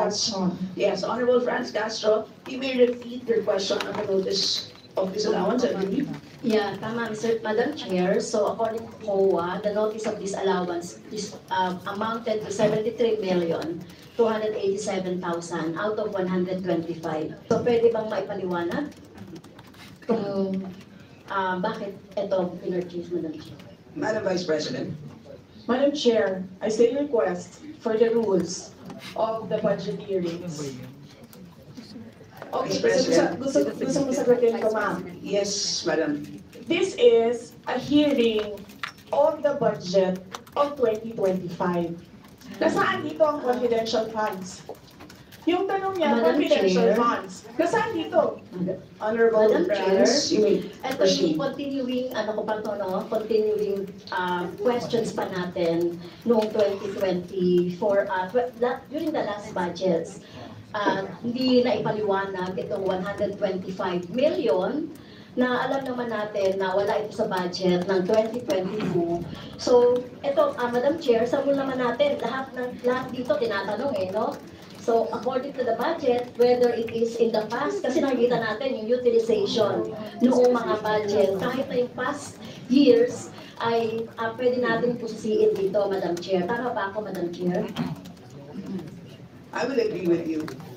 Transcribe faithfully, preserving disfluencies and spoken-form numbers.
question. Yes, Honorable Franz Castro, you may repeat your question on the notice of disallowance, I believe. Yeah, tama, Mister Madam Chair. So according to C O A, the notice of disallowance is um, amounted to seventy-three million two hundred eighty-seven thousand out of one hundred twenty-five. So pwede bang maipaliwanag kung uh, bakit ito pinurchase, Madam Chair? Madam Vice President. Madam Chair, I still request for the rules of the budget hearings. Okay, gusto, gusto, gusto, gusto mo sagutin ko, ma'am. Yes, Madam. This is a hearing of the budget of twenty twenty-five. Nasaan dito ang confidential funds? Yung tanong niya, Madam confidential Chair. funds. Nasaan dito? Honorable Madam Chair, Franz, you may ito proceed. yung continuing, ano ko pa to, no? Continuing uh, questions pa natin noong twenty twenty-four, uh, tw- la- during the last budgets. Uh, hindi na ipaliwanag itong one hundred twenty-five million na alam naman natin na wala ito sa budget ng twenty twenty-two. So, ito, uh, Madam Chair, sabon naman natin, lahat, ng, lahat dito tinatanong eh, no? So, according to the budget, whether it is in the past, kasi nakikita natin yung utilization noong mga budget, kahit na yung past years, ay uh, pwede natin pusisiin dito, Madam Chair. Tama ba ako, Madam Chair? I will agree with you.